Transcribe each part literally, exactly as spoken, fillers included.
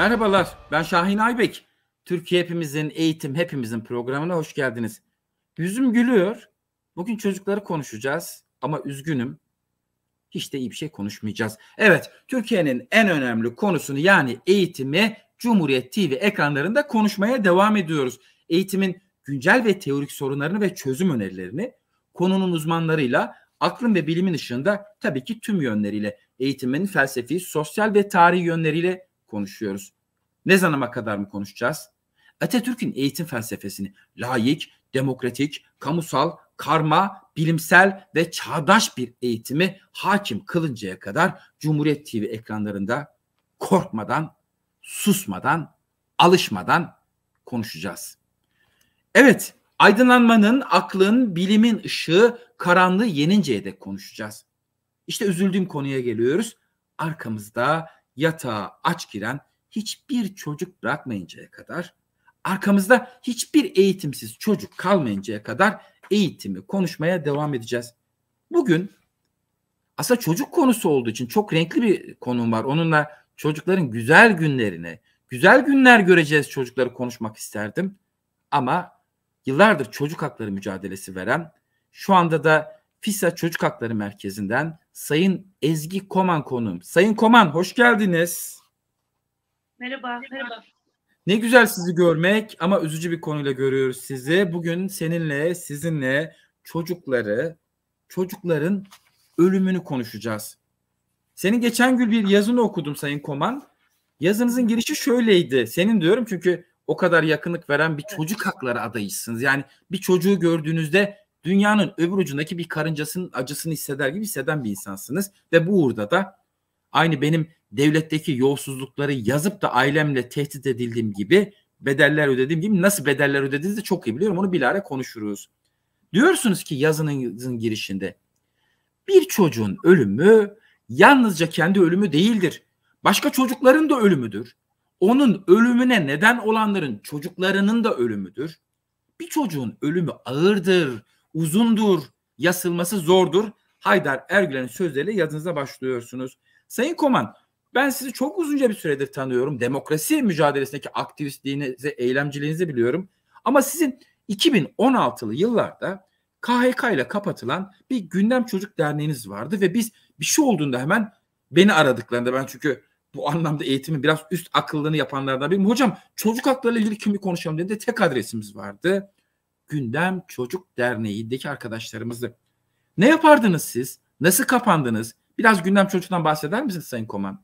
Merhabalar, ben Şahin Aybek. Türkiye Hepimizin, Eğitim Hepimizin programına hoş geldiniz. Yüzüm gülüyor. Bugün çocukları konuşacağız ama üzgünüm. Hiç de iyi bir şey konuşmayacağız. Evet, Türkiye'nin en önemli konusunu yani eğitimi Cumhuriyet T V ekranlarında konuşmaya devam ediyoruz. Eğitimin güncel ve teorik sorunlarını ve çözüm önerilerini konunun uzmanlarıyla aklın ve bilimin ışığında tabii ki tüm yönleriyle eğitimin felsefi, sosyal ve tarihi yönleriyle konuşuyoruz. Ne zamana kadar mı konuşacağız? Atatürk'ün eğitim felsefesini laik, demokratik, kamusal, karma, bilimsel ve çağdaş bir eğitimi hakim kılıncaya kadar Cumhuriyet T V ekranlarında korkmadan, susmadan, alışmadan konuşacağız. Evet, aydınlanmanın, aklın, bilimin ışığı karanlığı yeninceye dek konuşacağız. İşte üzüldüğüm konuya geliyoruz. Arkamızda yatağa aç giren hiçbir çocuk bırakmayıncaya kadar, arkamızda hiçbir eğitimsiz çocuk kalmayıncaya kadar eğitimi konuşmaya devam edeceğiz. Bugün aslında çocuk konusu olduğu için çok renkli bir konum var. Onunla çocukların güzel günlerini, güzel günler göreceğiz çocukları konuşmak isterdim. Ama yıllardır çocuk hakları mücadelesi veren, şu anda da FİSA Çocuk Hakları Merkezi'nden Sayın Ezgi Koman konuğum. Sayın Koman, hoş geldiniz. Merhaba, merhaba. Ne güzel sizi görmek ama üzücü bir konuyla görüyoruz sizi. Bugün seninle, sizinle çocukları, çocukların ölümünü konuşacağız. Senin geçen gün bir yazını okudum Sayın Koman. Yazınızın girişi şöyleydi. Senin diyorum çünkü o kadar yakınlık veren bir çocuk hakları adayısınız. Yani bir çocuğu gördüğünüzde dünyanın öbür ucundaki bir karıncasının acısını hisseder gibi hisseden bir insansınız. Ve bu uğurda da aynı benim devletteki yolsuzlukları yazıp da ailemle tehdit edildiğim gibi bedeller ödediğim gibi nasıl bedeller ödediğinizi de çok iyi biliyorum. Onu bilahare konuşuruz. Diyorsunuz ki yazının girişinde bir çocuğun ölümü yalnızca kendi ölümü değildir. Başka çocukların da ölümüdür. Onun ölümüne neden olanların çocuklarının da ölümüdür. Bir çocuğun ölümü ağırdır, uzundur, yasılması zordur. Haydar Ergülen'in sözleriyle yazınıza başlıyorsunuz. Sayın Koman, ben sizi çok uzunca bir süredir tanıyorum. Demokrasi mücadelesindeki aktivistliğinizi, eylemciliğinizi biliyorum. Ama sizin iki bin on altılı yıllarda K H K ile kapatılan bir Gündem Çocuk Derneğiniz vardı ve biz bir şey olduğunda hemen beni aradıklarında, ben çünkü bu anlamda eğitimin biraz üst akıllığını yapanlardan biriyim. Hocam çocuk hakları ile ilgili kimi konuşalım dediğinde tek adresimiz vardı. Gündem Çocuk Derneği'ndeki arkadaşlarımızdı. Ne yapardınız siz? Nasıl kapandınız? Biraz Gündem Çocuk'tan bahseder misiniz Sayın Koman?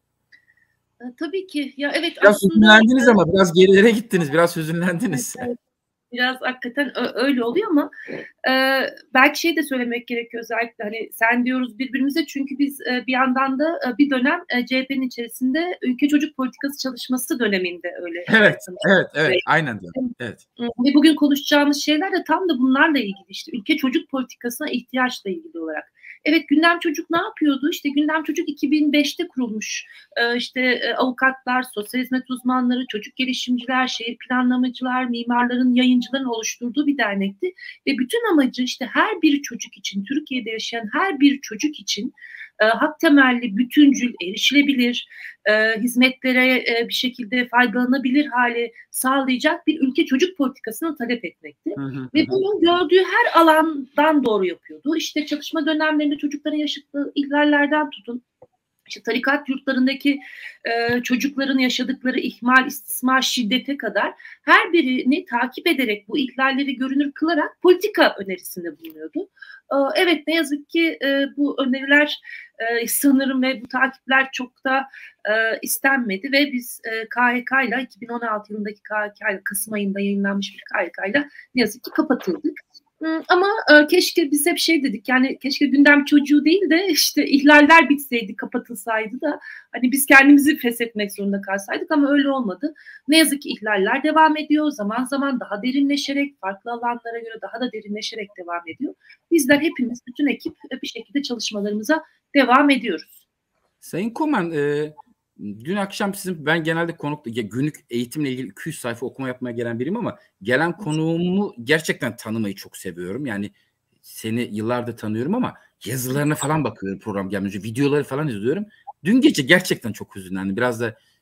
Tabii ki. Ya evet, biraz aslında hüzünlendiniz ama biraz gerilere gittiniz. Biraz hüzünlendiniz. Evet, evet. Biraz hakikaten öyle oluyor ama e, belki şey de söylemek gerekiyor özellikle, hani sen diyoruz birbirimize çünkü biz e, bir yandan da e, bir dönem e, C H P'nin içerisinde ülke çocuk politikası çalışması döneminde öyle. Evet, evet, evet, aynen diyorum. Evet. Ve bugün konuşacağımız şeyler de tam da bunlarla ilgili, işte ülke çocuk politikasına ihtiyaçla ilgili olarak. Evet, Gündem Çocuk ne yapıyordu? İşte Gündem Çocuk iki bin beşte kurulmuş. Ee, işte e, avukatlar, sosyal hizmet uzmanları, çocuk gelişimciler, şehir planlamacılar, mimarların, yayıncıların oluşturduğu bir dernekti. Ve bütün amacı işte her bir çocuk için, Türkiye'de yaşayan her bir çocuk için e, hak temelli, bütüncül, erişilebilir, e, hizmetlere e, bir şekilde faydalanabilir hale sağlayacak bir ülke çocuk politikasını talep etmekti. Hı hı, Ve bunu gördüğü her alandan doğru yapıyordu. İşte çalışma dönemlerinde çocukların yaşadığı ihlallerden tutun, İşte tarikat yurtlarındaki e, çocukların yaşadıkları ihmal, istismar, şiddete kadar her birini takip ederek, bu ihlalleri görünür kılarak politika önerisinde bulunuyordu. E, evet, ne yazık ki e, bu öneriler e, sanırım ve bu takipler çok da e, istenmedi ve biz e, K H K ile iki bin on altı yılındaki K H K ile, Kasım ayında yayınlanmış bir K H K ile ne yazık ki kapatıldık. Ama e, keşke biz hep şey dedik, yani keşke gündem çocuğu değil de işte ihlaller bitseydi, kapatılsaydı da hani biz kendimizi feshetmek zorunda kalsaydık, ama öyle olmadı. Ne yazık ki ihlaller devam ediyor, zaman zaman daha derinleşerek, farklı alanlara göre daha da derinleşerek devam ediyor. Bizler hepimiz, bütün ekip bir şekilde çalışmalarımıza devam ediyoruz. Sayın Koman, e, dün akşam sizin, ben genelde konuk, günlük eğitimle ilgili iki yüz sayfa okuma yapmaya gelen biriyim ama gelen konuğumu gerçekten tanımayı çok seviyorum. Yani seni yıllardır tanıyorum ama yazılarına falan bakıyorum program gelmeden önce, videoları falan izliyorum. Dün gece gerçekten çok hüzünlendim. Biraz da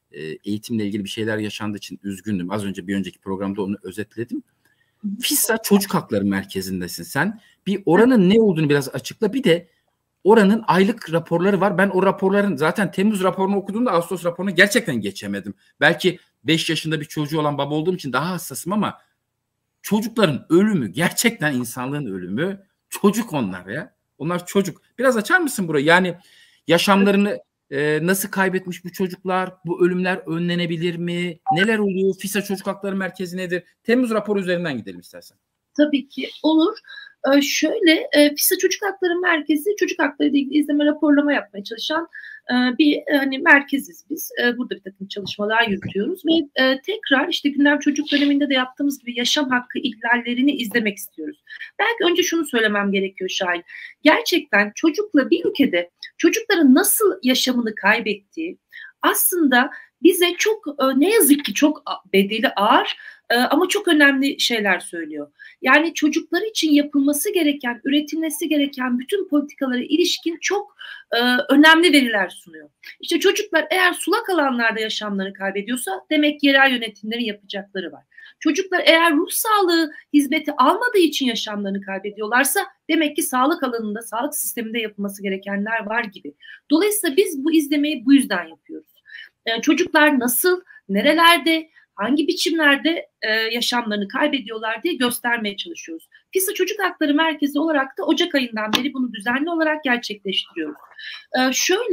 e, eğitimle ilgili bir şeyler yaşandığı için üzgündüm. Az önce bir önceki programda onu özetledim. FİSA Çocuk Hakları Merkezi'ndesin sen. Bir oranın ne olduğunu biraz açıkla. Bir de oranın aylık raporları var. Ben o raporların zaten Temmuz raporunu okuduğumda Ağustos raporunu gerçekten geçemedim. Belki beş yaşında bir çocuğu olan baba olduğum için daha hassasım ama çocukların ölümü gerçekten insanlığın ölümü. Çocuk onlar ya. Onlar çocuk. Biraz açar mısın burayı? Yani yaşamlarını e, nasıl kaybetmiş bu çocuklar? Bu ölümler önlenebilir mi? Neler oluyor? FİSA Çocuk Hakları Merkezi nedir? Temmuz raporu üzerinden gidelim istersen. Tabii ki olur. Ee, şöyle e, FİSA Çocuk Hakları Merkezi çocuk hakları ile ilgili izleme raporlama yapmaya çalışan e, bir e, hani merkeziz biz. E, burada bir takım çalışmalar yürütüyoruz ve e, tekrar işte gündem çocuk döneminde de yaptığımız gibi yaşam hakkı ihlallerini izlemek istiyoruz. Belki önce şunu söylemem gerekiyor Şahin. Gerçekten çocukla bir ülkede çocukların nasıl yaşamını kaybettiği aslında bize çok e, ne yazık ki çok bedeli ağır e, ama çok önemli şeyler söylüyor. Yani çocuklar için yapılması gereken, üretilmesi gereken bütün politikalara ilişkin çok e, önemli veriler sunuyor. İşte çocuklar eğer sulak alanlarda yaşamlarını kaybediyorsa demek yerel yönetimlerin yapacakları var. Çocuklar eğer ruh sağlığı hizmeti almadığı için yaşamlarını kaybediyorlarsa demek ki sağlık alanında, sağlık sisteminde yapılması gerekenler var gibi. Dolayısıyla biz bu izlemeyi bu yüzden yapıyoruz. E, çocuklar nasıl, nerelerde, hangi biçimlerde e, yaşamlarını kaybediyorlar diye göstermeye çalışıyoruz. FİSA Çocuk Hakları Merkezi olarak da Ocak ayından beri bunu düzenli olarak gerçekleştiriyoruz. E, şöyle,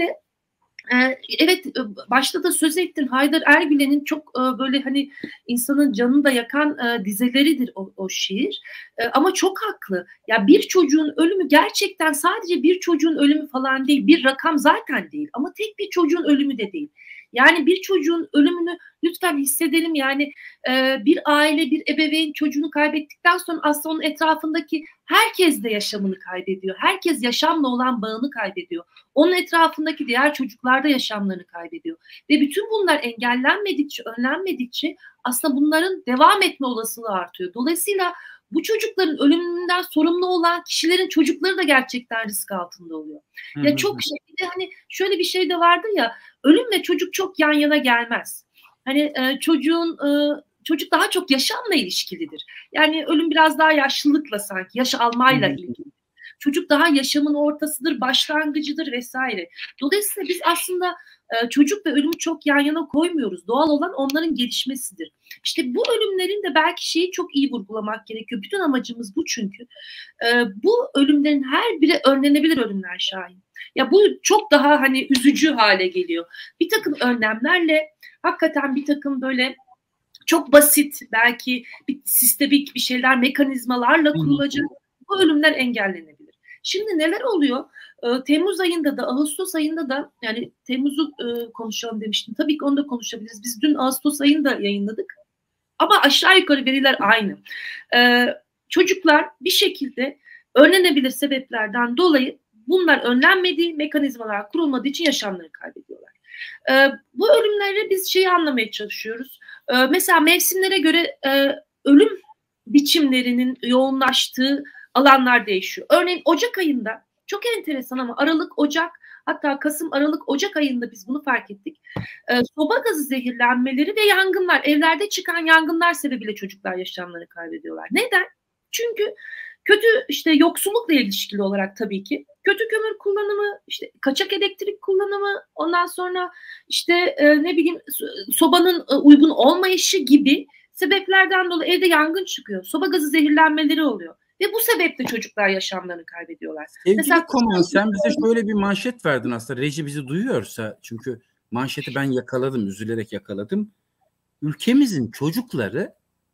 e, evet başta da söz ettim, Haydar Ergülen'in çok e, böyle hani insanın canını da yakan e, dizeleridir o, o şiir. E, ama çok haklı. Ya bir çocuğun ölümü gerçekten sadece bir çocuğun ölümü falan değil, bir rakam zaten değil ama tek bir çocuğun ölümü de değil. Yani bir çocuğun ölümünü lütfen hissedelim. Yani e, bir aile, bir ebeveyn çocuğunu kaybettikten sonra aslında onun etrafındaki herkes de yaşamını kaybediyor. Herkes yaşamla olan bağını kaybediyor. Onun etrafındaki diğer çocuklar da yaşamlarını kaybediyor. Ve bütün bunlar engellenmedikçe, önlenmedikçe aslında bunların devam etme olasılığı artıyor. Dolayısıyla bu çocukların ölümünden sorumlu olan kişilerin çocukları da gerçekten risk altında oluyor. Hı hı. Ya çok şey, bir de hani şöyle bir şey de vardı ya, ölüm ve çocuk çok yan yana gelmez. Hani e, çocuğun e, çocuk daha çok yaşamla ilişkilidir. Yani ölüm biraz daha yaşlılıkla sanki, yaş almayla ilgili. Çocuk daha yaşamın ortasıdır, başlangıcıdır vesaire. Dolayısıyla biz aslında e, çocuk ve ölümü çok yan yana koymuyoruz. Doğal olan onların gelişmesidir. İşte bu ölümlerin de belki şeyi çok iyi vurgulamak gerekiyor. Bütün amacımız bu çünkü. E, bu ölümlerin her biri önlenebilir ölümler Şahin. Ya bu çok daha hani üzücü hale geliyor. Bir takım önlemlerle hakikaten bir takım böyle çok basit belki bir sistemik bir şeyler mekanizmalarla kurulacak bu ölümler engellenebilir. Şimdi neler oluyor? Ee, Temmuz ayında da Ağustos ayında da yani Temmuz'u e, konuşalım demiştim. Tabii ki onu da konuşabiliriz. Biz dün Ağustos ayında yayınladık. Ama aşağı yukarı veriler aynı. Ee, çocuklar bir şekilde önlenebilir sebeplerden dolayı bunlar önlenmediği, mekanizmalar kurulmadığı için yaşamlarını kaybediyorlar. Ee, bu ölümleri biz şeyi anlamaya çalışıyoruz. Ee, mesela mevsimlere göre e, ölüm biçimlerinin yoğunlaştığı alanlar değişiyor. Örneğin Ocak ayında çok enteresan ama Aralık, Ocak hatta Kasım, Aralık, Ocak ayında biz bunu fark ettik. Ee, soba gazı zehirlenmeleri ve yangınlar, evlerde çıkan yangınlar sebebiyle çocuklar yaşamlarını kaybediyorlar. Neden? Çünkü kötü işte yoksullukla ilişkili olarak tabii ki kötü kömür kullanımı, işte kaçak elektrik kullanımı, ondan sonra işte e, ne bileyim sobanın e, uygun olmayışı gibi sebeplerden dolayı evde yangın çıkıyor. Soba gazı zehirlenmeleri oluyor. Ve bu sebeple çocuklar yaşamlarını kaybediyorlar. Sevgili Mesela Koman, sen bize şöyle bir manşet verdin aslında. Reji bizi duyuyorsa, çünkü manşeti ben yakaladım, üzülerek yakaladım. Ülkemizin çocukları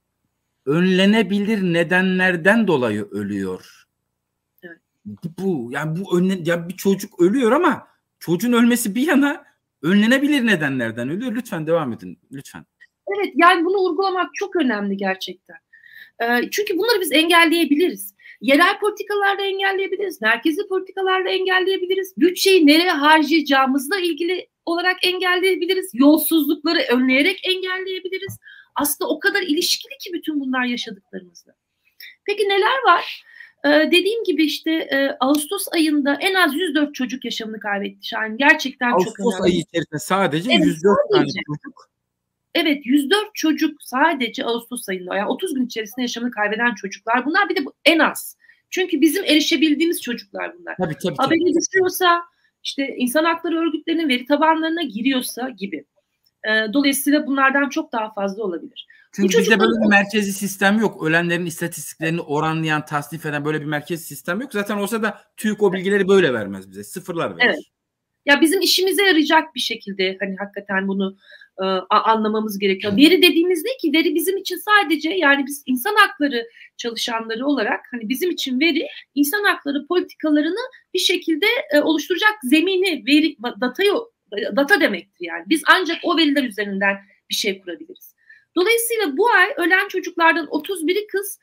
önlenebilir nedenlerden dolayı ölüyor. Evet. Bu yani bu önlen ya bir çocuk ölüyor ama çocuğun ölmesi bir yana önlenebilir nedenlerden ölüyor. Lütfen devam edin lütfen. Evet, yani bunu vurgulamak çok önemli gerçekten. E, çünkü bunları biz engelleyebiliriz. Yerel politikalarla engelleyebiliriz. Merkezi politikalarla engelleyebiliriz. Bütçeyi nereye harcayacağımızla ilgili olarak engelleyebiliriz. Yolsuzlukları önleyerek engelleyebiliriz. Aslında o kadar ilişkili ki bütün bunlar yaşadıklarımızla. Peki neler var? Ee, dediğim gibi işte e, Ağustos ayında en az yüz dört çocuk yaşamını kaybetti Şahin. Gerçekten Ağustos çok önemli. Ağustos ayı içerisinde sadece evet, yüz dört sadece. tane çocuk. Evet, yüz dört çocuk sadece Ağustos ayında, yani otuz gün içerisinde yaşamını kaybeden çocuklar. Bunlar bir de bu en az. Çünkü bizim erişebildiğimiz çocuklar bunlar. Tabii, tabii, Haberi tabii. düşüyorsa, işte insan hakları örgütlerinin veri tabanlarına giriyorsa gibi. Ee, dolayısıyla bunlardan çok daha fazla olabilir. Çünkü bizde böyle bir merkezi sistem yok. Ölenlerin istatistiklerini oranlayan, tasnif eden böyle bir merkezi sistem yok. Zaten olsa da TÜİK o bilgileri böyle vermez bize. Sıfırlar verir. Evet. Ya bizim işimize yarayacak bir şekilde hani hakikaten bunu e, anlamamız gerekiyor. Veri dediğimiz ne ki? Veri bizim için sadece, yani biz insan hakları çalışanları olarak hani bizim için veri insan hakları politikalarını bir şekilde e, oluşturacak zemini, veri, datayı, data demektir yani. Biz ancak o veriler üzerinden bir şey kurabiliriz. Dolayısıyla bu ay ölen çocuklardan otuz biri kız,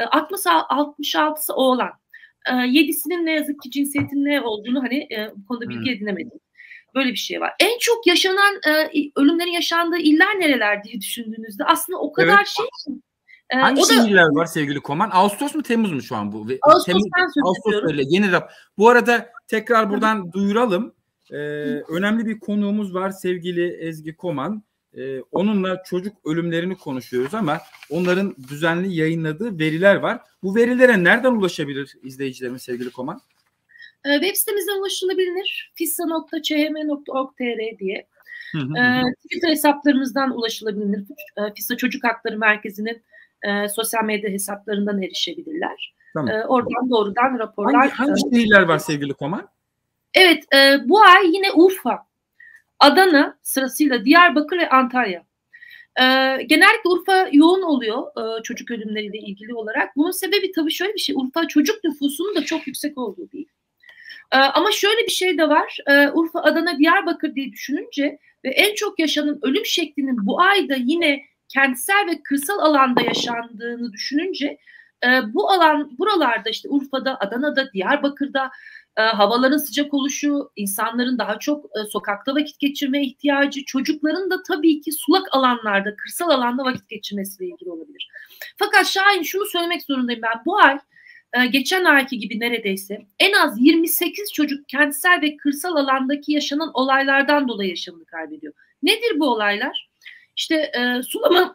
altmış altısı oğlan. yedisinin ne yazık ki cinsiyetin ne olduğunu hani bu konuda bilgi hmm. edinemedim. Böyle bir şey var. En çok yaşanan ölümlerin yaşandığı iller nereler diye düşündüğünüzde aslında o kadar evet. şey. Hangi şehirler var sevgili Koman? Ağustos mu Temmuz mu şu an bu? Ağustos'tan söz Ağustos öyle yeni rap. Bu arada tekrar buradan Hı. duyuralım. Ee, önemli bir konuğumuz var sevgili Ezgi Koman. Ee, onunla çocuk ölümlerini konuşuyoruz ama onların düzenli yayınladığı veriler var. Bu verilere nereden ulaşabilir izleyicilerimiz sevgili Koman? Ee, web sitemizden ulaşılabilir. fissa nokta ç h m nokta org nokta t r diye. Hı hı hı. Ee, Twitter hesaplarımızdan ulaşılabilir. Ee, Fissa Çocuk Hakları Merkezi'nin e, sosyal medya hesaplarından erişebilirler. Tamam. Ee, oradan doğrudan raporlar. Hangi, hangi şehirler var sevgili Koman? Evet, e, bu ay yine Urfa, Adana sırasıyla Diyarbakır ve Antalya. Ee, genellikle Urfa yoğun oluyor e, çocuk ölümleriyle ilgili olarak. Bunun sebebi tabii şöyle bir şey. Urfa çocuk nüfusunun da çok yüksek olduğu değil. Ee, ama şöyle bir şey de var. Ee, Urfa, Adana, Diyarbakır diye düşününce ve en çok yaşanan ölüm şeklinin bu ayda yine kentsel ve kırsal alanda yaşandığını düşününce e, bu alan buralarda işte Urfa'da, Adana'da, Diyarbakır'da e, havaların sıcak oluşu, insanların daha çok e, sokakta vakit geçirmeye ihtiyacı, çocukların da tabii ki sulak alanlarda, kırsal alanda vakit geçirmesiyle ilgili olabilir. Fakat Şahin şunu söylemek zorundayım ben. Bu ay e, geçen ayki gibi neredeyse en az yirmi sekiz çocuk kentsel ve kırsal alandaki yaşanan olaylardan dolayı yaşamını kaybediyor. Nedir bu olaylar? İşte e, sulama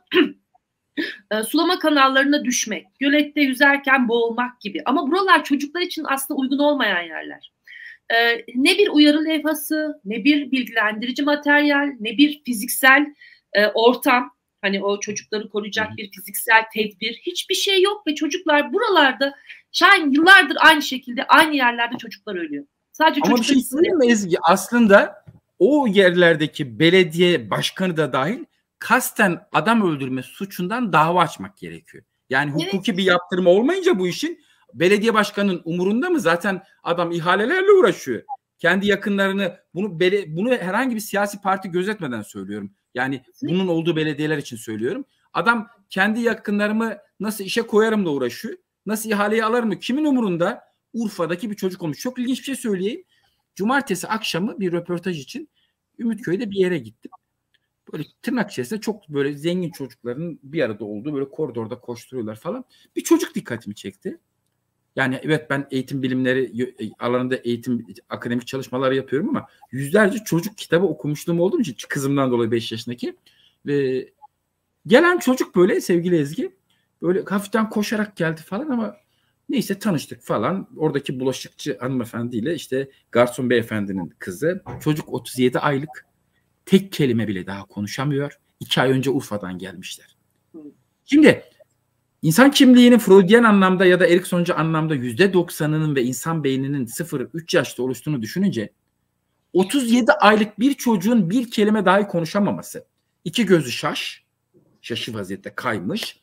e, sulama kanallarına düşmek, gölette yüzerken boğulmak gibi. Ama buralar çocuklar için aslında uygun olmayan yerler. E, ne bir uyarı levhası, ne bir bilgilendirici materyal, ne bir fiziksel e, ortam, hani o çocukları koruyacak bir fiziksel tedbir, hiçbir şey yok ve çocuklar buralarda, Şahin yıllardır aynı şekilde aynı yerlerde çocuklar ölüyor. Sadece ama bir şey söyleyeyim mi Ezgi? Aslında o yerlerdeki belediye başkanı da dahil kasten adam öldürme suçundan dava açmak gerekiyor. Yani hukuki evet. bir yaptırma olmayınca bu işin belediye başkanının umurunda mı? Zaten adam ihalelerle uğraşıyor. Kendi yakınlarını bunu bunu herhangi bir siyasi parti gözetmeden söylüyorum. Yani bunun olduğu belediyeler için söylüyorum. Adam kendi yakınlarımı nasıl işe koyarım da uğraşıyor. Nasıl ihaleyi alırım mı? Kimin umurunda? Urfa'daki bir çocuk olmuş. Çok ilginç bir şey söyleyeyim. Cumartesi akşamı bir röportaj için Ümitköy'de bir yere gittim. Böyle tırnak içerisinde çok böyle zengin çocukların bir arada olduğu böyle koridorda koşturuyorlar falan. Bir çocuk dikkatimi çekti. Yani evet ben eğitim bilimleri alanında eğitim akademik çalışmalar yapıyorum ama yüzlerce çocuk kitabı okumuşluğum olduğum için kızımdan dolayı beş yaşındaki ve gelen çocuk böyle sevgili Ezgi böyle hafiften koşarak geldi falan ama neyse tanıştık falan. Oradaki bulaşıkçı hanımefendiyle işte garson beyefendinin kızı. Çocuk otuz yedi aylık. Tek kelime bile daha konuşamıyor. İki ay önce Urfa'dan gelmişler. Şimdi insan kimliğinin Freudian anlamda ya da Eriksoncu anlamda yüzde doksanının ve insan beyninin sıfır üç yaşta oluştuğunu düşününce otuz yedi aylık bir çocuğun bir kelime dahi konuşamaması. İki gözü şaş. Şaşı vaziyette kaymış.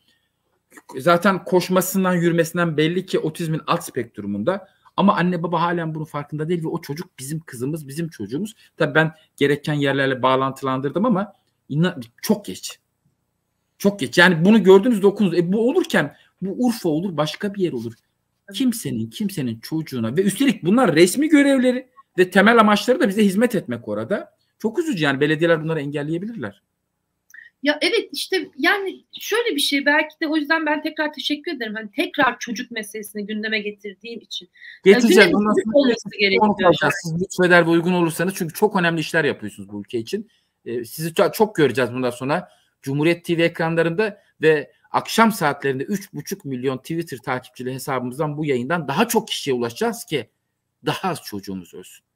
Zaten koşmasından yürümesinden belli ki otizmin alt spektrumunda. Ama anne baba halen bunun farkında değil ve o çocuk bizim kızımız, bizim çocuğumuz. Tabii ben gereken yerlerle bağlantılandırdım ama inan, çok geç. Çok geç. Yani bunu gördünüz de okudunuz. E bu olurken bu Urfa olur, başka bir yer olur. Kimsenin, kimsenin çocuğuna ve üstelik bunlar resmi görevleri ve temel amaçları da bize hizmet etmek orada. Çok üzücü yani belediyeler bunları engelleyebilirler. Ya evet işte yani şöyle bir şey, belki de o yüzden ben tekrar teşekkür ederim. Hani tekrar çocuk meselesini gündeme getirdiğim için. Getireceğiz. Gündem çocuk olması gerekiyor. Siz lütfeder ve uygun olursanız, çünkü çok önemli işler yapıyorsunuz bu ülke için. Ee, sizi çok, çok göreceğiz bundan sonra Cumhuriyet T V ekranlarında ve akşam saatlerinde üç buçuk milyon Twitter takipçili hesabımızdan bu yayından daha çok kişiye ulaşacağız ki daha az çocuğumuz ölsün.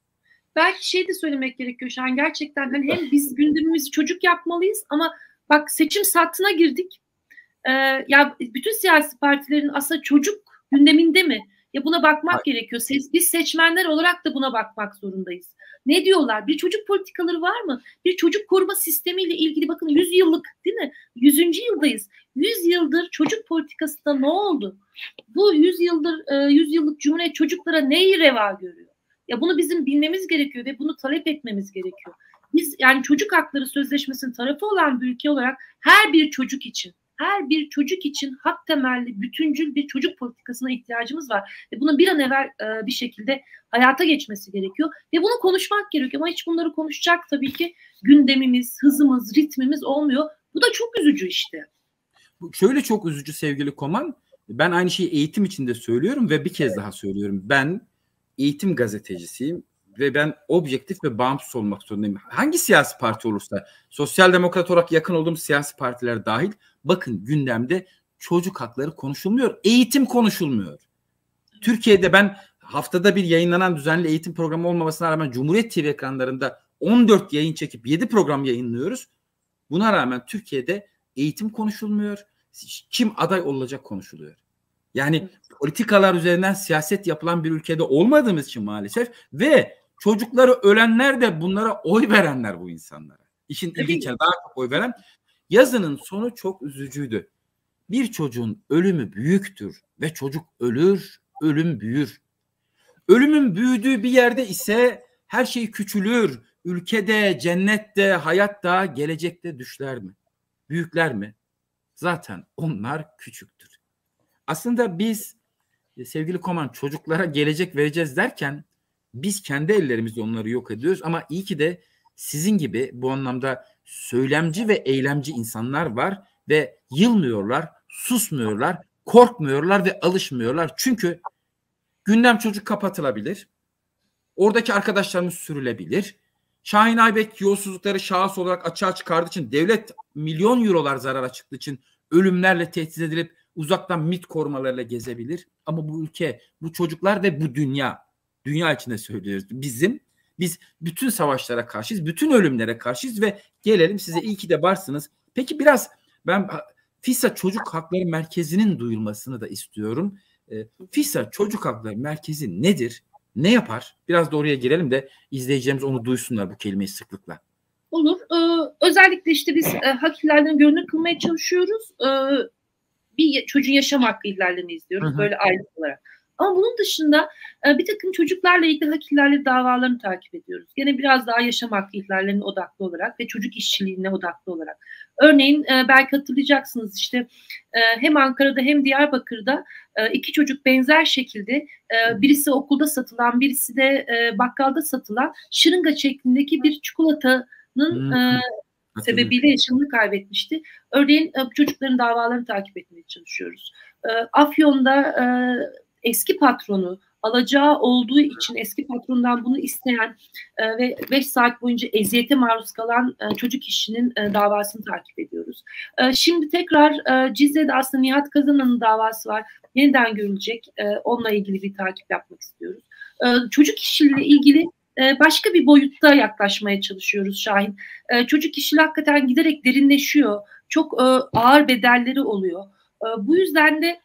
Belki şey de söylemek gerekiyor şu an, gerçekten hani hem biz gündemimizi çocuk yapmalıyız ama bak seçim sattına girdik. Ee, ya bütün siyasi partilerin aslında çocuk gündeminde mi? Ya buna bakmak Hayır. gerekiyor. Biz seçmenler olarak da buna bakmak zorundayız. Ne diyorlar? Bir çocuk politikaları var mı? Bir çocuk koruma sistemiyle ilgili bakın yüz yıllık değil mi? Yüzüncü yıldayız. Yüz yıldır çocuk politikasında ne oldu? Bu yüz yıldır, yüz yıllık Cumhuriyet çocuklara neyi reva görüyor? Ya bunu bizim bilmemiz gerekiyor ve bunu talep etmemiz gerekiyor. Biz yani çocuk hakları sözleşmesinin tarafı olan bir ülke olarak her bir çocuk için, her bir çocuk için hak temelli, bütüncül bir çocuk politikasına ihtiyacımız var. Ve bunun bir an evvel e, bir şekilde hayata geçmesi gerekiyor. Ve bunu konuşmak gerekiyor. Ama hiç bunları konuşacak tabii ki gündemimiz, hızımız, ritmimiz olmuyor. Bu da çok üzücü işte. Şöyle çok üzücü sevgili Koman. Ben aynı şeyi eğitim için de söylüyorum ve bir kez evet. daha söylüyorum. Ben eğitim gazetecisiyim ve ben objektif ve bağımsız olmak zorundayım. Hangi siyasi parti olursa, sosyal demokrat olarak yakın olduğum siyasi partiler dahil, bakın gündemde çocuk hakları konuşulmuyor, eğitim konuşulmuyor. Türkiye'de ben haftada bir yayınlanan düzenli eğitim programı olmamasına rağmen Cumhuriyet T V ekranlarında on dört yayın çekip yedi program yayınlıyoruz. Buna rağmen Türkiye'de eğitim konuşulmuyor, kim aday olacak konuşuluyor. Yani evet. politikalar üzerinden siyaset yapılan bir ülkede olmadığımız için maalesef ve çocukları ölenler de bunlara oy verenler bu insanlara. İşin ilginç daha çok oy veren. Yazının sonu çok üzücüydü. Bir çocuğun ölümü büyüktür ve çocuk ölür, ölüm büyür. Ölümün büyüdüğü bir yerde ise her şey küçülür. Ülkede, cennette, hayatta, gelecekte düşler mi? Büyükler mi? Zaten onlar küçüktür. Aslında biz sevgili Koman çocuklara gelecek vereceğiz derken biz kendi ellerimizle onları yok ediyoruz ama iyi ki de sizin gibi bu anlamda söylemci ve eylemci insanlar var ve yılmıyorlar, susmuyorlar, korkmuyorlar ve alışmıyorlar. Çünkü gündem çocuk kapatılabilir. Oradaki arkadaşlarımız sürülebilir. Şahin Aybek yolsuzlukları şahıs olarak açığa çıkardığı için, devlet milyon eurolar zarara çıktığı için ölümlerle tehdit edilip uzaktan MİT korumalarıyla gezebilir. Ama bu ülke, bu çocuklar ve bu dünya, dünya içinde söylüyoruz. Bizim, biz bütün savaşlara karşıyız, bütün ölümlere karşıyız ve gelelim size iyi ki de varsınız. Peki biraz ben FİSA Çocuk Hakları Merkezi'nin duyulmasını da istiyorum. FİSA Çocuk Hakları Merkezi nedir? Ne yapar? Biraz da oraya girelim de izleyicilerimiz onu duysunlar, bu kelimeyi sıklıkla. Olur. Ee, özellikle işte biz e, hak ihlallerini görünür kılmaya çalışıyoruz. Ee, bir çocuğun yaşam hakkı ihlallerini izliyoruz. Hı hı. Böyle aylık olarak. Ama bunun dışında e, bir takım çocuklarla ilgili hak ihlalleri davalarını takip ediyoruz. Gene biraz daha yaşam hakkı ihlallerine odaklı olarak ve çocuk işçiliğine odaklı olarak. Örneğin e, belki hatırlayacaksınız işte e, hem Ankara'da hem Diyarbakır'da e, iki çocuk benzer şekilde e, birisi okulda satılan, birisi de e, bakkalda satılan şırınga şeklindeki bir çikolatanın e, sebebiyle yaşamını kaybetmişti. Örneğin e, çocukların davalarını takip etmeye çalışıyoruz. E, Afyon'da e, eski patronu alacağı olduğu için eski patrondan bunu isteyen e, ve beş saat boyunca eziyete maruz kalan e, çocuk işçinin e, davasını takip ediyoruz. E, şimdi tekrar e, Cizre'de aslında Nihat Kazanan'ın davası var. Yeniden görülecek. E, onunla ilgili bir takip yapmak istiyoruz. E, çocuk işçiliğiyle ilgili e, başka bir boyutta yaklaşmaya çalışıyoruz Şahin. E, çocuk işçiliği hakikaten giderek derinleşiyor. Çok e, ağır bedelleri oluyor. E, bu yüzden de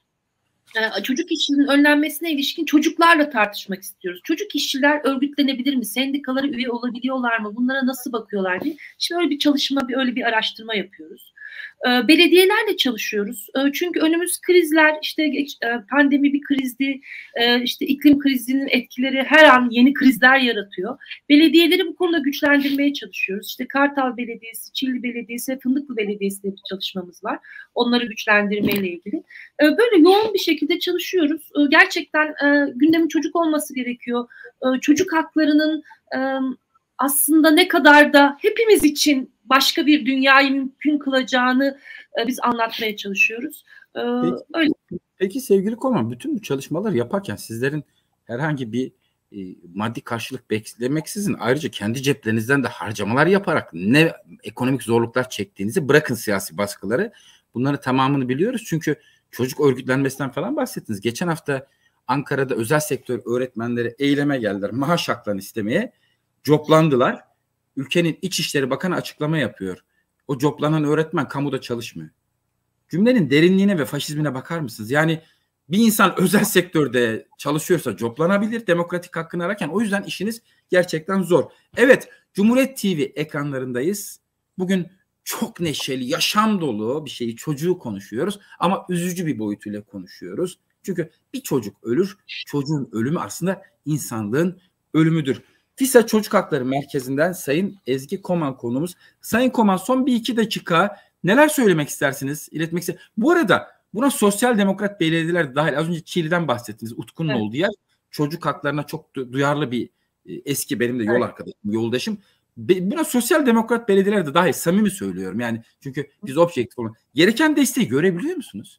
çocuk işçiliğinin önlenmesine ilişkin çocuklarla tartışmak istiyoruz. Çocuk işçiler örgütlenebilir mi? Sendikalara üye olabiliyorlar mı? Bunlara nasıl bakıyorlar diye. Şimdi öyle bir çalışma, bir öyle bir araştırma yapıyoruz. Belediyelerle çalışıyoruz. Çünkü önümüz krizler, işte pandemi bir krizdi, işte iklim krizinin etkileri her an yeni krizler yaratıyor. Belediyeleri bu konuda güçlendirmeye çalışıyoruz. İşte Kartal Belediyesi, Çilli Belediyesi ve Fındıklı Belediyesi de bir çalışmamız var. Onları güçlendirmeyle ilgili. Böyle yoğun bir şekilde çalışıyoruz. Gerçekten gündemin çocuk olması gerekiyor. Çocuk haklarının aslında ne kadar da hepimiz için başka bir dünyayı mümkün kılacağını e, biz anlatmaya çalışıyoruz. E, Peki, öyle. peki sevgili Koman, bütün bu çalışmaları yaparken sizlerin herhangi bir e, maddi karşılık beklemeksizin ayrıca kendi ceplerinizden de harcamalar yaparak ne ekonomik zorluklar çektiğinizi, bırakın siyasi baskıları, bunları tamamını biliyoruz. Çünkü çocuk örgütlenmesinden falan bahsettiniz. Geçen hafta Ankara'da özel sektör öğretmenleri eyleme geldiler. Maaş haklarını istemeye coplandılar. Ülkenin İçişleri Bakanı açıklama yapıyor. O coplanan öğretmen kamuda çalışmıyor. Cümlenin derinliğine ve faşizmine bakar mısınız? Yani bir insan özel sektörde çalışıyorsa coplanabilir demokratik hakkını ararken. O yüzden işiniz gerçekten zor. Evet, Cumhuriyet T V ekranlarındayız. Bugün çok neşeli, yaşam dolu bir şeyi, çocuğu konuşuyoruz. Ama üzücü bir boyutuyla konuşuyoruz. Çünkü bir çocuk ölür, çocuğun ölümü aslında insanlığın ölümüdür. FİSA Çocuk Hakları Merkezi'nden Sayın Ezgi Koman konuğumuz. Sayın Koman, son bir iki dakika neler söylemek istersiniz, iletmek istersiniz? Bu arada buna sosyal demokrat belediyeler dahil, az önce Çiğli'den bahsettiniz, Utku'nun evet. olduğu yer. Çocuk haklarına çok duyarlı bir eski, benim de yol evet. arkadaşım, yoldaşım. Buna sosyal demokrat belediyeler de dahil, samimi söylüyorum. Yani çünkü biz objektif olan, gereken desteği görebiliyor musunuz?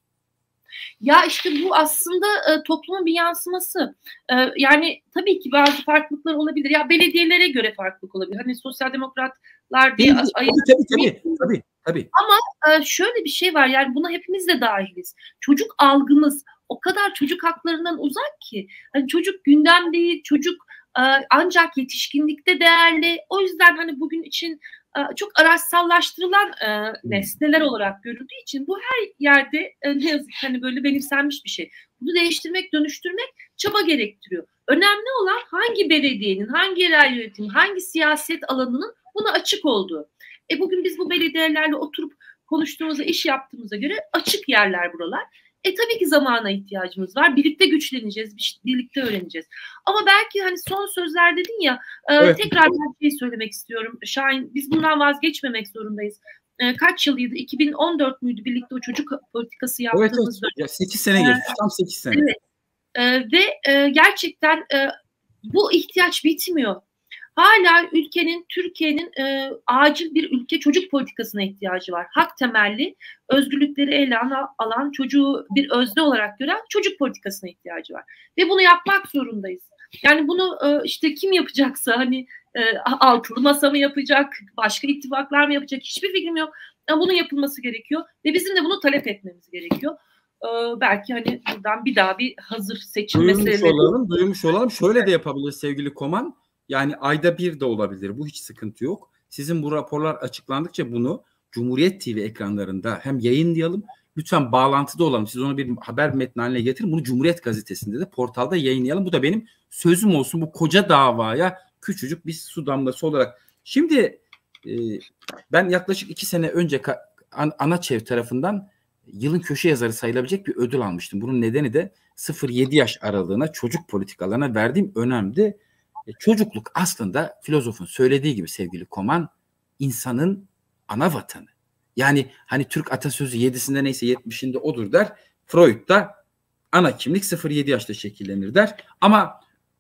Ya işte bu aslında e, toplumun bir yansıması. E, yani tabii ki bazı farklılıklar olabilir. Ya belediyelere göre farklılık olabilir. Hani sosyal demokratlar diye tabii, tabii, tabii, tabii, tabii. Ama e, şöyle bir şey var. Yani buna hepimiz de dahiliz. Çocuk algımız o kadar çocuk haklarından uzak ki. Hani çocuk gündem değil, çocuk e, ancak yetişkinlikte değerli. O yüzden hani bugün için çok araçsallaştırılan e, nesneler olarak görüldüğü için bu her yerde e, ne yazık ki hani böyle benimsenmiş bir şey. Bunu değiştirmek, dönüştürmek çaba gerektiriyor. Önemli olan hangi belediyenin, hangi yerel yönetimin, hangi siyaset alanının buna açık olduğu. E bugün biz bu belediyelerle oturup konuştuğumuzda, iş yaptığımıza göre açık yerler buralar. E tabii ki zamana ihtiyacımız var. Birlikte güçleneceğiz, birlikte öğreneceğiz. Ama belki hani son sözler dedin ya, e, evet. tekrar bir şey söylemek istiyorum. Şahin, biz bundan vazgeçmemek zorundayız. E, kaç yılıydı? iki bin on dört müydü birlikte o çocuk politikası yaptığımız? Evet, evet. sekiz sene geçti. E, tam sekiz sene. Evet. E, ve e, gerçekten e, bu ihtiyaç bitmiyor. Hala ülkenin, Türkiye'nin e, acil bir ülke çocuk politikasına ihtiyacı var. Hak temelli, özgürlükleri ele alan, çocuğu bir özne olarak gören çocuk politikasına ihtiyacı var. Ve bunu yapmak zorundayız. Yani bunu e, işte kim yapacaksa, hani e, altılı masa mı yapacak, başka ittifaklar mı yapacak, hiçbir fikrim yok. Ama bunun yapılması gerekiyor ve bizim de bunu talep etmemiz gerekiyor. E, belki hani buradan bir daha bir hazır seçim duymuş meseleleri. Olalım, duymuş olalım. Şöyle de yapabiliriz sevgili Koman. Yani ayda bir de olabilir. Bu hiç sıkıntı yok. Sizin bu raporlar açıklandıkça bunu Cumhuriyet T V ekranlarında hem yayınlayalım. Lütfen bağlantıda olalım. Siz onu bir haber metni haline getirin. Bunu Cumhuriyet Gazetesi'nde de, portalda yayınlayalım. Bu da benim sözüm olsun bu koca davaya küçücük bir su damlası olarak. Şimdi e, ben yaklaşık iki sene önce ANAÇEV tarafından yılın köşe yazarı sayılabilecek bir ödül almıştım. Bunun nedeni de sıfır yedi yaş aralığına çocuk politikalarına verdiğim önemdi. Çocukluk aslında filozofun söylediği gibi sevgili Koman, insanın ana vatanı. Yani hani Türk atasözü yedisinde neyse yetmişinde odur der. Freud da ana kimlik sıfır yedi yaşta şekillenir der. Ama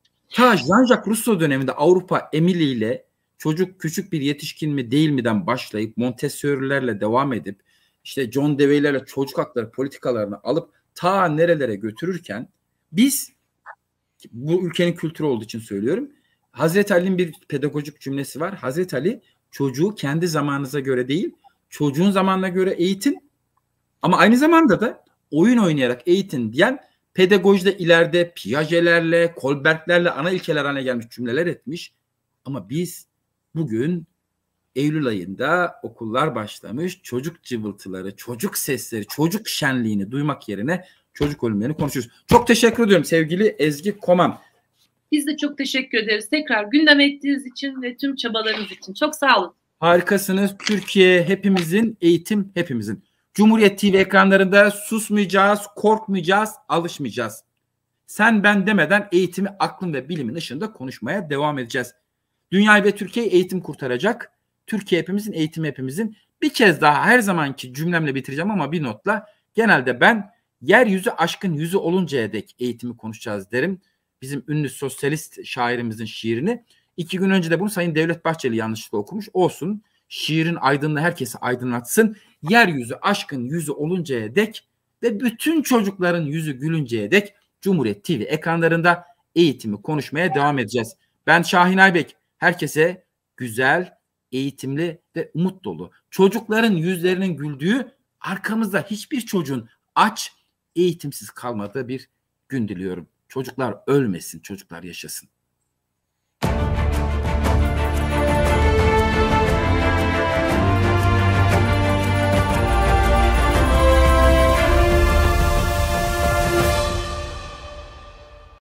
ta Jean-Jacques Rousseau döneminde Avrupa emiliyle çocuk küçük bir yetişkin mi değil mi'den başlayıp Montessori'lerle devam edip işte John Dewey'lerle çocuk hakları politikalarını alıp ta nerelere götürürken biz, bu ülkenin kültürü olduğu için söylüyorum, Hazreti Ali'nin bir pedagojik cümlesi var. Hazreti Ali, çocuğu kendi zamanınıza göre değil, çocuğun zamanına göre eğitin ama aynı zamanda da oyun oynayarak eğitin diyen, pedagojide ileride Piaget'lerle, Kolberg'lerle ana ilkeler haline gelmiş cümleler etmiş. Ama biz bugün Eylül ayında okullar başlamış, çocuk cıvıltıları, çocuk sesleri, çocuk şenliğini duymak yerine çocuk ölümlerini konuşuyoruz. Çok teşekkür ediyorum sevgili Ezgi Koman. Biz de çok teşekkür ederiz. Tekrar gündem ettiğiniz için ve tüm çabalarınız için. Çok sağ olun. Harikasınız. Türkiye hepimizin, eğitim hepimizin. Cumhuriyet T V ekranlarında susmayacağız, korkmayacağız, alışmayacağız. Sen ben demeden eğitimi aklın ve bilimin ışığında konuşmaya devam edeceğiz. Dünyayı ve Türkiye'yi eğitim kurtaracak. Türkiye hepimizin, eğitim hepimizin. Bir kez daha her zamanki cümlemle bitireceğim ama bir notla. Genelde ben yeryüzü aşkın yüzü oluncaya dek eğitimi konuşacağız derim. Bizim ünlü sosyalist şairimizin şiirini. İki gün önce de bunu Sayın Devlet Bahçeli yanlışlıkla okumuş. Olsun. Şiirin aydınlığı herkesi aydınlatsın. Yeryüzü aşkın yüzü oluncaya dek ve bütün çocukların yüzü gülünceye dek Cumhuriyet T V ekranlarında eğitimi konuşmaya devam edeceğiz. Ben Şahin Aybek. Herkese güzel, eğitimli ve umut dolu, çocukların yüzlerinin güldüğü, arkamızda hiçbir çocuğun aç, eğitimsiz kalmadığı bir gün diliyorum. Çocuklar ölmesin, çocuklar yaşasın.